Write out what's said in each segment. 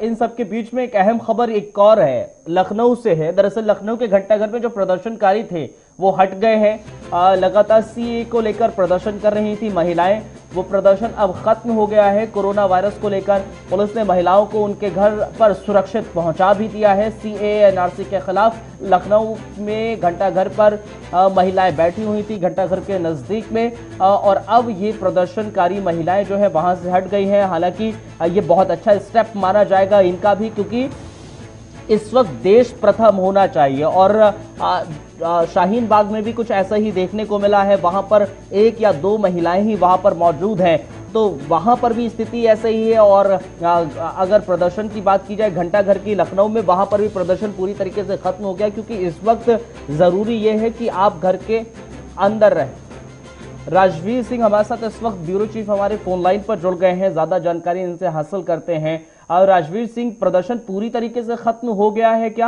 इन सब के बीच में एक अहम खबर एक और है, लखनऊ से है। दरअसल लखनऊ के घंटाघर में जो प्रदर्शनकारी थे वो हट गए हैं। लगातार सीए को लेकर प्रदर्शन कर रही थी महिलाएं, वो प्रदर्शन अब खत्म हो गया है। कोरोना वायरस को लेकर पुलिस ने महिलाओं को उनके घर पर सुरक्षित पहुंचा भी दिया है। सीए एनआरसी के खिलाफ लखनऊ में घंटाघर पर महिलाएं बैठी हुई थी, घंटाघर के नजदीक में, और अब ये प्रदर्शनकारी महिलाएं जो है वहां से हट गई हैं। हालांकि ये बहुत अच्छा स्टेप माना जाएगा इनका भी, क्योंकि इस वक्त देश प्रथम होना चाहिए। और शाहीन बाग में भी कुछ ऐसा ही देखने को मिला है, वहां पर एक या दो महिलाएं ही वहां पर मौजूद हैं, तो वहां पर भी स्थिति ऐसे ही है। और अगर प्रदर्शन की बात की जाए घंटाघर की लखनऊ में, वहां पर भी प्रदर्शन पूरी तरीके से खत्म हो गया, क्योंकि इस वक्त जरूरी यह है कि आप घर के अंदर रहें। राजवीर सिंह हमारे साथ इस वक्त ब्यूरो चीफ हमारे फोन लाइन पर जुड़ गए हैं, ज्यादा जानकारी इनसे हासिल करते हैं। और राजवीर सिंह, प्रदर्शन पूरी तरीके से खत्म हो गया है क्या?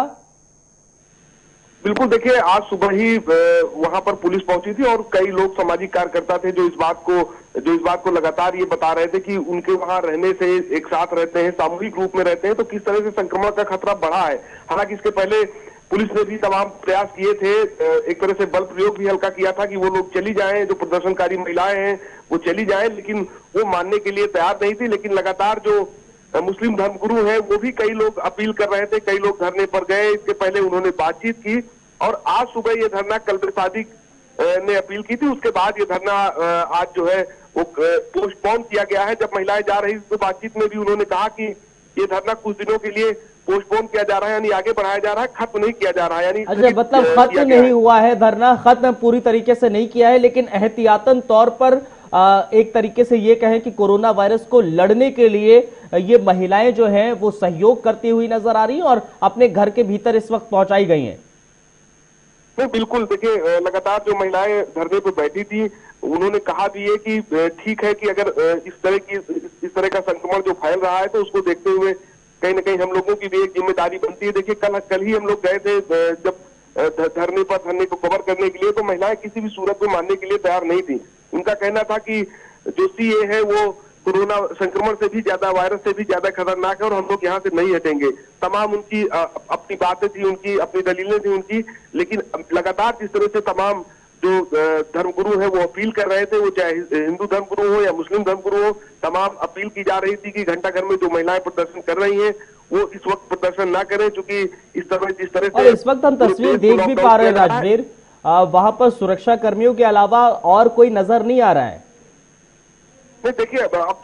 बिल्कुल, देखिए आज सुबह ही वहां पर पुलिस पहुंची थी और कई लोग सामाजिक कार्यकर्ता थे जो इस बात को लगातार ये बता रहे थे कि उनके वहां रहने से, एक साथ रहते हैं, सामूहिक रूप में रहते हैं, तो किस तरह से संक्रमण का खतरा बढ़ा है। हालांकि इसके पहले पुलिस ने भी तमाम प्रयास किए थे, एक तरह से बल प्रयोग भी हल्का किया था कि वो लोग चली जाएं, जो प्रदर्शनकारी महिलाएं हैं वो चली जाएं, लेकिन वो मानने के लिए तैयार नहीं थी। लेकिन लगातार जो मुस्लिम धर्मगुरु हैं वो भी कई लोग अपील कर रहे थे, कई लोग धरने पर गए। इसके पहले उन्होंने बातचीत की और आज सुबह ये धरना कल्बे सादिक ने अपील की थी, उसके बाद ये धरना आज जो है वो पोस्टपोन किया गया है। जब महिलाएं जा रही थी तो बातचीत में भी उन्होंने कहा कि ये धरना कुछ दिनों के लिए पोस्टपोन किया जा रहा है, यानी आगे बढ़ाया जा रहा है, खत्म नहीं किया जा रहा है। यानी अच्छा, मतलब खत्म नहीं हुआ है, धरना खत्म पूरी तरीके से नहीं किया है, लेकिन एहतियातन तौर पर एक तरीके से ये कहें कि कोरोना वायरस को लड़ने के लिए ये महिलाएं जो हैं वो सहयोग करती हुई नजर आ रही हैं और अपने घर के भीतर इस वक्त पहुंचाई गई हैं। नहीं, बिल्कुल, देखिए लगातार जो महिलाएं धरने पर बैठी थी उन्होंने कहा भी है कि ठीक है कि अगर इस तरह का संक्रमण जो फैल रहा है तो उसको देखते हुए कहीं ना कहीं हम लोगों की भी एक जिम्मेदारी बनती है। देखिए कल ही हम लोग गए थे जब धरने को कवर करने के लिए, तो महिलाएं किसी भी सूरत में मानने के लिए तैयार नहीं थी। उनका कहना था कि जो सीए है वो कोरोना संक्रमण से भी ज्यादा, वायरस से भी ज्यादा खतरनाक है और हम लोग यहाँ से नहीं हटेंगे। तमाम उनकी अपनी बातें थी, उनकी अपनी दलीलें थी उनकी, लेकिन लगातार जिस तरह से तमाम जो धर्मगुरु है वो अपील कर रहे थे, वो चाहे हिंदू धर्मगुरु हो या मुस्लिम धर्मगुरु हो, तमाम अपील की जा रही थी कि घंटाघर में जो महिलाएं प्रदर्शन कर रही हैं वो इस वक्त प्रदर्शन ना करें, क्योंकि जिस तरह और इस वक्त हम तस्वीर देख भी पा रहे हैं राजवीर, वहां पर सुरक्षा कर्मियों के अलावा और कोई नजर नहीं आ रहा है। नहीं, देखिए अब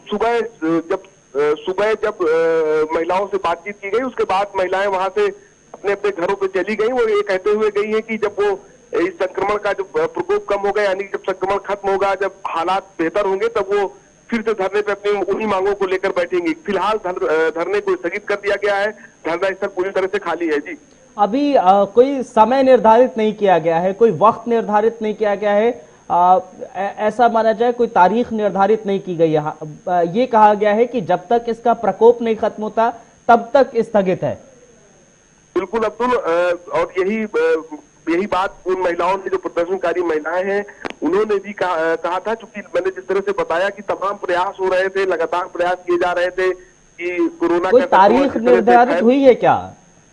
सुबह जब महिलाओं से बातचीत की गई उसके बाद महिलाएं वहां से अपने अपने घरों पे चली गई। वो ये कहते हुए गई है कि जब वो इस संक्रमण का जो प्रकोप कम होगा, यानी जब संक्रमण खत्म होगा, जब हालात बेहतर होंगे, तब वो फिर से धरने पे अपनी उन्हीं मांगों को लेकर बैठेंगी। फिलहाल धरने को स्थगित कर दिया गया है, धरना स्थल पूरी तरह से खाली है। जी, अभी कोई समय निर्धारित नहीं किया गया है, कोई वक्त निर्धारित नहीं किया गया है, ऐसा माना जाए कोई तारीख निर्धारित नहीं की गई है। ये कहा गया है कि जब तक इसका प्रकोप नहीं खत्म होता तब तक स्थगित है। बिल्कुल अब्दुल, और यही बात उन महिलाओं ने, जो प्रदर्शनकारी महिलाएं हैं, उन्होंने भी कहा था। चूंकि मैंने जिस तरह से बताया कि तमाम प्रयास हो रहे थे, लगातार प्रयास किए जा रहे थे कि कोरोना कोई तारीख निर्धारित हुई है क्या?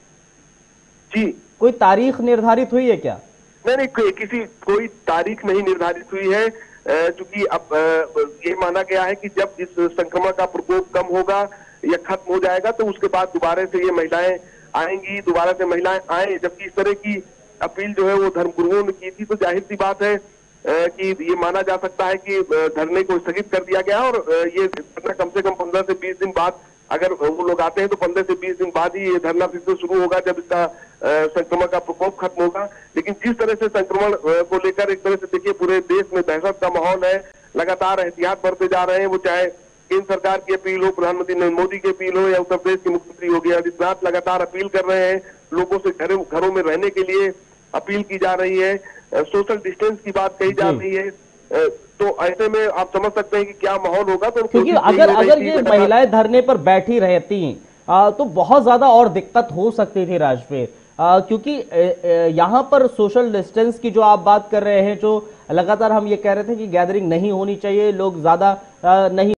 जी, कोई तारीख निर्धारित हुई है क्या? नहीं, कोई तारीख नहीं निर्धारित हुई है, क्योंकि अब ये माना गया है कि जब इस संक्रमण का प्रकोप कम होगा या खत्म हो जाएगा तो उसके बाद दोबारा से ये महिलाएं आएंगी, दोबारा से महिलाएं आए। जबकि इस तरह की अपील जो है वो धर्मगुरुओं ने की थी, तो जाहिर सी बात है कि ये माना जा सकता है कि धरने को स्थगित कर दिया गया और ये धरना कम से कम 15 से 20 दिन बाद, अगर वो लोग आते हैं तो 15 से 20 दिन बाद ही ये धरना फिर से शुरू होगा, जब इसका संक्रमण का प्रकोप खत्म होगा। लेकिन जिस तरह से संक्रमण को लेकर एक तरह से देखिए पूरे देश में दहशत का माहौल है, लगातार एहतियात बरते जा रहे हैं। वो चाहे केंद्र सरकार की अपील हो, प्रधानमंत्री नरेंद्र मोदी की अपील हो, या उत्तर प्रदेश के मुख्यमंत्री योगी आदित्यनाथ लगातार अपील कर रहे हैं, लोगों से घरों में रहने के लिए अपील की जा रही है, सोशल डिस्टेंस की बात कही जा रही है। तो ऐसे में आप समझ सकते हैं कि क्या माहौल होगा। तो क्योंकि अगर ये महिलाएं धरने पर बैठी रहती तो बहुत ज्यादा और दिक्कत हो सकती थी राजवीर, क्योंकि यहाँ पर सोशल डिस्टेंस की जो आप बात कर रहे हैं, जो लगातार हम ये कह रहे थे कि गैदरिंग नहीं होनी चाहिए, लोग ज्यादा नहीं